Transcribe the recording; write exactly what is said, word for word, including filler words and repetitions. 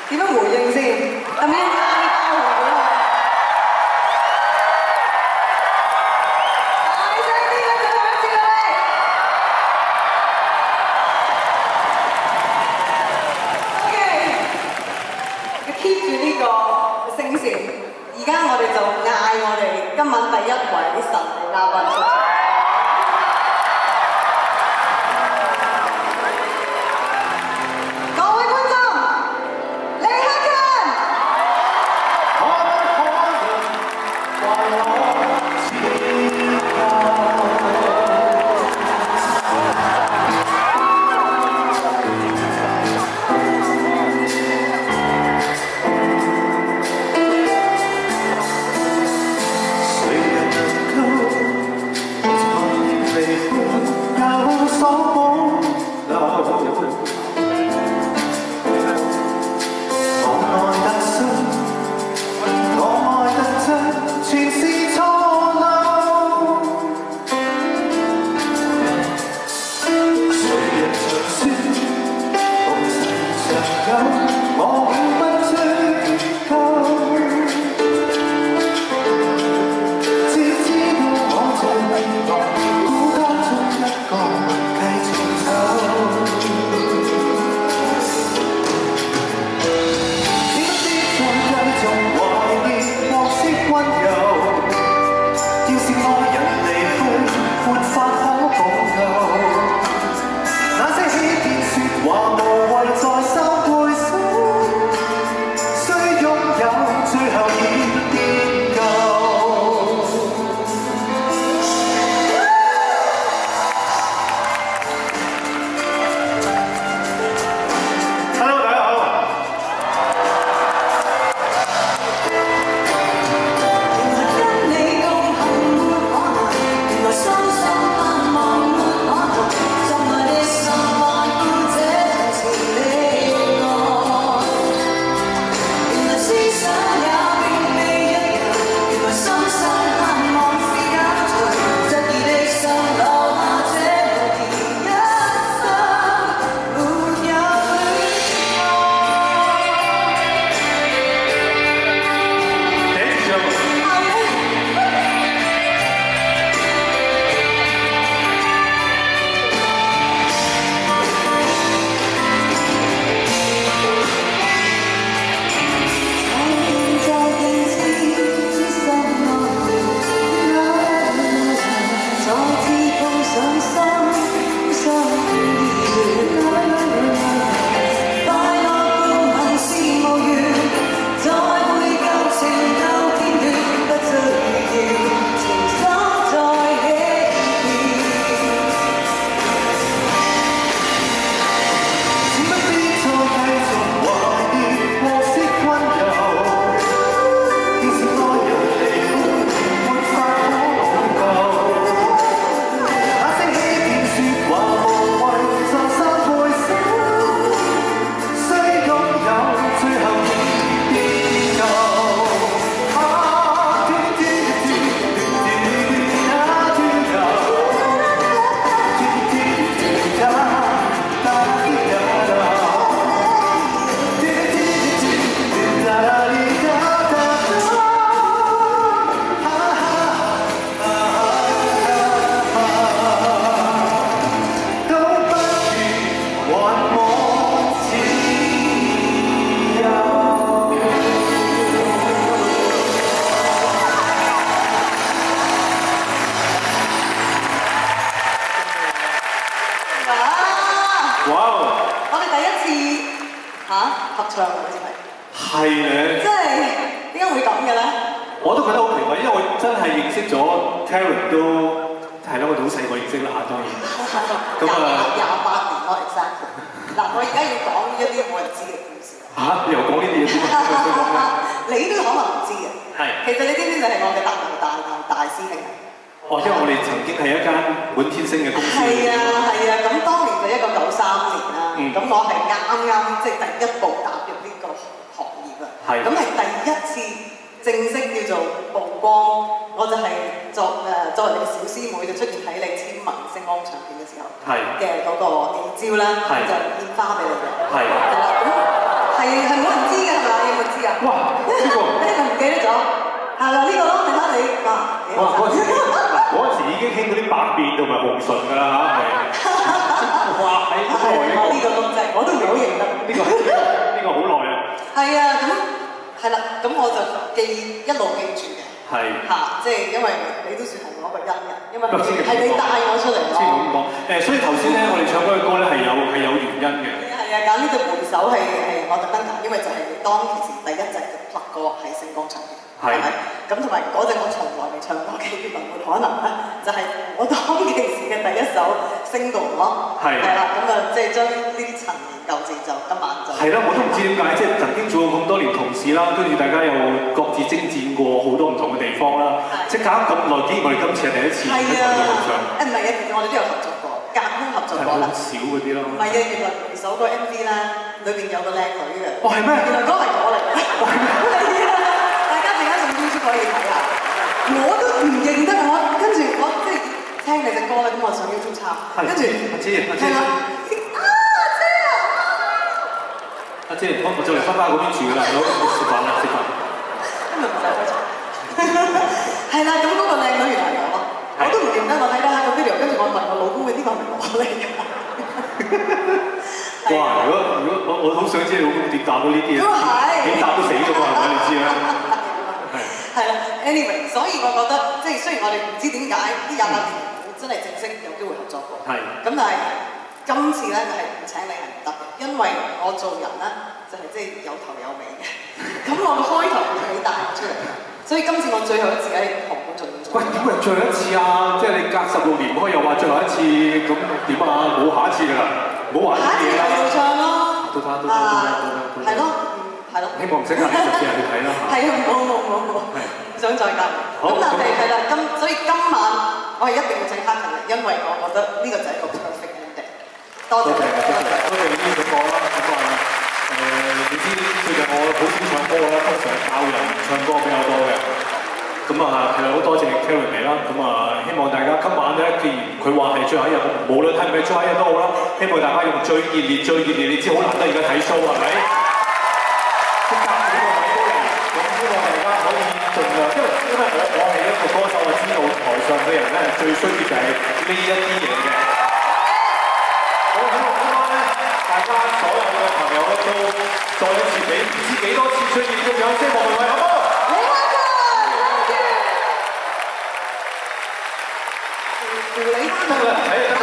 點樣回應先？係咪要嗌爆紅俾我？大聲啲啦！最後一次啦喂 ！OK，keep 住呢個聲線。而家我哋就嗌我哋今晚第一位神秘嘉賓出場。 係嘅嗰個記招啦，就獻花俾你嘅。係。係啦，咁係係冇人知嘅係咪？有冇知啊？ 哇！呢個呢個唔記得咗，係啦呢個咯，你睇你啊， 哇！嗰陣時嗰陣時已經興嗰啲白面同埋紅唇㗎啦嚇，係。哇！喺好耐呢個咁正，我都唔係好認得。 呢個呢個好耐啊。 係啊，咁係啦，咁我就記一路記住嘅。係嚇，即係因為你都算係我個恩人，因為係你帶我出嚟咯。 先咁講，誒，所以頭先咧，我哋唱嗰個歌咧係有係有原因嘅。 係啊，揀呢隻回首係係我特登揀，因為就係當其時第一隻嘅拍歌係星光唱片，係咪？咁同埋嗰陣我從來未唱過嘅粵文，可能咧就係我當其時嘅第一首 single 咯。係。係啦，咁啊，即係將呢啲陳年舊字就今晚就係啦， 我都唔知點解，即係曾經做過咁多年同事啦，跟住大家又各自征戰過好多唔同嘅地方啦，即係隔咁耐，竟然我哋今次係第一次喺台度唱。 誒唔係啊，其實我哋都有合作過，隔空合作過啦。 少嗰啲咯。 唔係啊，原來首個 M V 咧，裏邊有個靚女嘅。 哦，係咩？ 原來嗰個係我嚟嘅。係啊，大家陣間上 YouTube 可以睇下。我都唔認得我，跟住我即係聽你隻歌咧，咁我上 YouTube 抄，跟住阿姐，阿姐。 係啦。 阿姐，我我就嚟翻返嗰邊住啦，攞食飯啦，食飯。 今日唔使開場。係啦，咁嗰個靚女原來係我咯，我都唔認得，我睇睇下個 video，跟住我問我老公嘅呢個係咪我嚟㗎？ 哇！如果如果我我好想知你老公點答到呢啲嘢，點答都死㗎嘛，係咪？你知啦。係。 係啦 ，anyway， 所以我覺得即係雖然我哋唔知點解呢廿八年真係正式有機會合作過，係。咁但係今次咧就係唔請你係唔得嘅，因為我做人咧就係即係有頭有尾嘅。咁我個開頭係你帶我出嚟嘅，所以今次我最後一次喺紅館做演出。喂， 點會最後一次啊？即係你隔十六年開又話最後一次，咁點啊？冇下一次㗎啦，冇話呢啲嘢啦。下一次喺度唱咯。都得都得都得都得。係咯，係咯。希望唔識隔離十四日去睇啦。係啊，冇冇冇冇，唔想再隔離。咁但係係啦，今所以今晚我係一定要請黑人嚟，因為我覺得呢個就係一個 perfect ending。多謝多謝多謝呢個歌啦，咁啊誒，你知最近我好少唱歌啦，通常教人唱歌比較多嘅。咁啊係好多謝 Karen 嚟啦，咁啊希望大家今晚咧，既然佢話係最後一日，無論係唔係最後一日都好啦，希望大家用最熱烈最熱烈，你知好難得而家睇 show 係咪？即隔幾個位都嚟，咁希望大家可以盡量，因為因為我我係一個歌手，我知道台上嘅人咧最需要就係呢一啲嘢嘅。我希望今晚咧，大家所有嘅朋友咧都再一次俾唔知幾多次出現嘅掌聲，莫文蔚好唔好？好啊！扶你翻去。